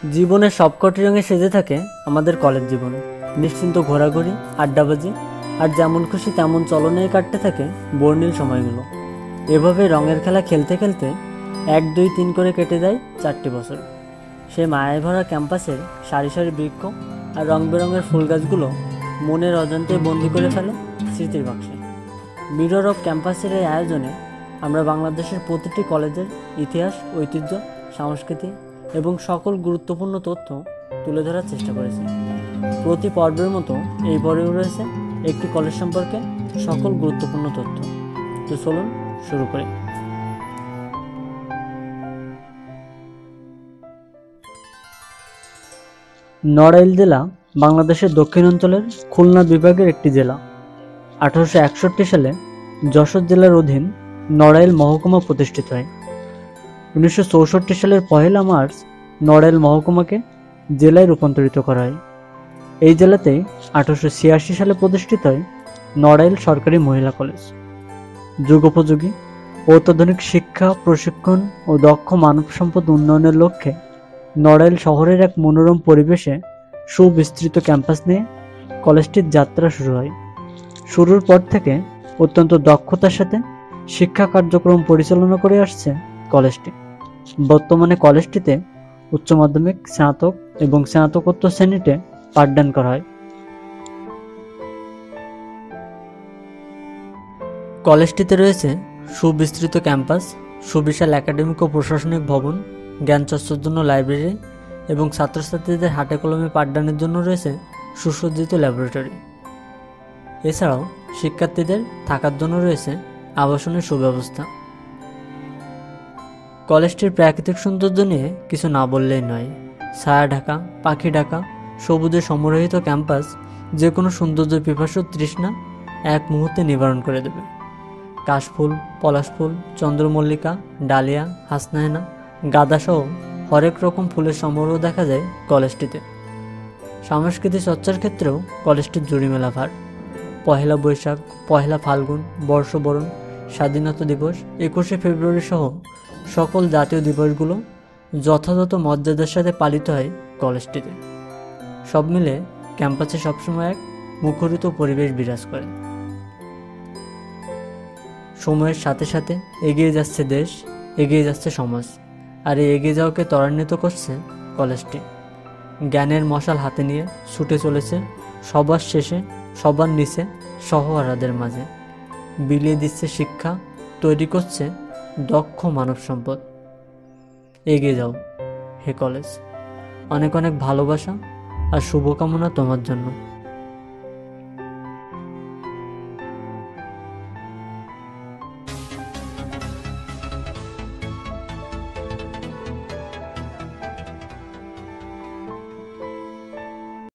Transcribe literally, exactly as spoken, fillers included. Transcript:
জীবনের সবকটি রঙে সেজে থাকে আমাদের কলেজ জীবন। নিশ্চিন্ত ঘোরাঘুরি, আড্ডাবাজি আর যেমন খুশি তেমন চলনেই কাটতে থাকে বর্ণিল সময়গুলো। এভাবে রঙের খেলা খেলতে খেলতে এক দুই তিন করে কেটে যায় চারটি বছর। সেই মায়ায় ভরা ক্যাম্পাসের সারি সারি বৃক্ষ আর রং বেরঙের ফুল গাছগুলো মনের অজান্তে বন্দি করে ফেলে স্মৃতির বাক্সে। মিরর অফ ক্যাম্পাসের এই আয়োজনে আমরা বাংলাদেশের প্রতিটি কলেজের ইতিহাস, ঐতিহ্য, সংস্কৃতি এবং সকল গুরুত্বপূর্ণ তথ্য তুলে ধরার চেষ্টা করেছি। প্রতি পর্বের মতো এই পর্বেও রয়েছে একটি কলেজ সম্পর্কে সকল গুরুত্বপূর্ণ তথ্য। তো চলুন শুরু করি। নড়াইল জেলা বাংলাদেশের দক্ষিণাঞ্চলের খুলনা বিভাগের একটি জেলা। আঠারোশো একষট্টি সালে যশোর জেলার অধীন নড়াইল মহকুমা প্রতিষ্ঠিত হয়। উনিশশো চৌষট্টি সালের পহেলা মার্চ নড়াইল মহকুমাকে জেলায় রূপান্তরিত করা হয়। এই জেলাতেই আঠারোশো ছিয়াশি সালে প্রতিষ্ঠিত হয় নড়াইল সরকারি মহিলা কলেজ। যুগোপযোগী অত্যাধুনিক শিক্ষা, প্রশিক্ষণ ও দক্ষ মানব সম্পদ উন্নয়নের লক্ষ্যে নড়াইল শহরের এক মনোরম পরিবেশে সুবিস্তৃত ক্যাম্পাস নিয়ে কলেজটির যাত্রা শুরু হয়। শুরুর পর থেকে অত্যন্ত দক্ষতার সাথে শিক্ষা কার্যক্রম পরিচালনা করে আসছে কলেজটি। বর্তমানে কলেজটিতে উচ্চ মাধ্যমিক, স্নাতক এবং স্নাতকোত্তর শ্রেণীতে পাঠদান করা হয়। কলেজটিতে রয়েছে সুবিস্তৃত ক্যাম্পাস, সুবিশাল একাডেমিক ও প্রশাসনিক ভবন, জ্ঞান চর্চার জন্য লাইব্রেরি এবং ছাত্রছাত্রীদের হাতে কলমে পাঠদানের জন্য রয়েছে সুসজ্জিত ল্যাবরেটরি। এছাড়াও শিক্ষার্থীদের থাকার জন্য রয়েছে আবাসনের সুব্যবস্থা। কলেজটির প্রাকৃতিক সৌন্দর্য নিয়ে কিছু না বললেই নয়। ছায়া ঢাকা, পাখি ঢাকা, সবুজে সমরহিত ক্যাম্পাস যে কোনো সৌন্দর্য পিপাসু তৃষ্ণা এক মুহূর্তে নিবারণ করে দেবে। কাশফুল, পলাশফুল, চন্দ্রমল্লিকা, ডালিয়া, হাসনাহেনা, গাঁদাসহ হরেক রকম ফুলের সমারোহ দেখা যায় কলেজটিতে। সাংস্কৃতিক চর্চার ক্ষেত্রেও কলেজটির জুড়িমেলা ভার। পহেলা বৈশাখ, পহেলা ফাল্গুন, বর্ষবরণ, স্বাধীনতা দিবস, একুশে ফেব্রুয়ারি সহ সকল জাতীয় দিবসগুলো যথাযথ মর্যাদার সাথে পালিত হয় কলেজটিতে। সব মিলে ক্যাম্পাসে সবসময় এক মুখরিত পরিবেশ বিরাজ করে। সময়ের সাথে সাথে এগিয়ে যাচ্ছে দেশ, এগিয়ে যাচ্ছে সমাজ, আর এই এগিয়ে যাওয়াকে ত্বরান্বিত করছে কলেজটি। জ্ঞানের মশাল হাতে নিয়ে ছুটে চলেছে সবার শেষে, সবার নিচে, সহহারাদের মাঝে। বিলিয়ে দিচ্ছে শিক্ষা, তৈরি করছে দক্ষ মানব সম্পদ। এগিয়ে যাও হে কলেজ। অনেক অনেক ভালোবাসা আর শুভকামনা তোমার জন্য।